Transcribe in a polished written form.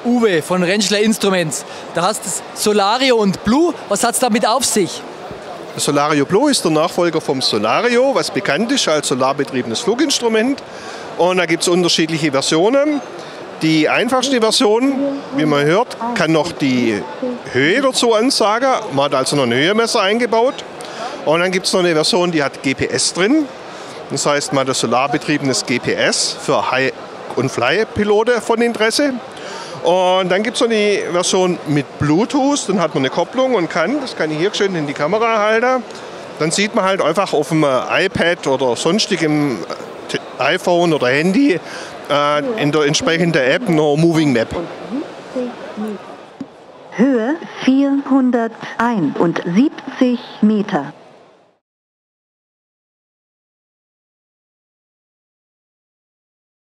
Uwe von Rentschler Instruments. Da hast du Solario und Blue. Was hat es damit auf sich? Das Solario Blue ist der Nachfolger vom Solario, was bekannt ist als solarbetriebenes Fluginstrument. Und da gibt es unterschiedliche Versionen. Die einfachste Version, wie man hört, kann noch die Höhe dazu ansagen. Man hat also noch ein Höhemesser eingebaut. Und dann gibt es noch eine Version, die hat GPS drin. Das heißt, man hat ein solarbetriebenes GPS für High- und Fly-Piloten von Interesse. Und dann gibt es noch die Version mit Bluetooth. Dann hat man eine Kopplung und das kann ich hier schön in die Kamera halten. Dann sieht man halt einfach auf dem iPad oder sonstigem iPhone oder Handy in der entsprechenden App noch Moving Map. Höhe 471 Meter.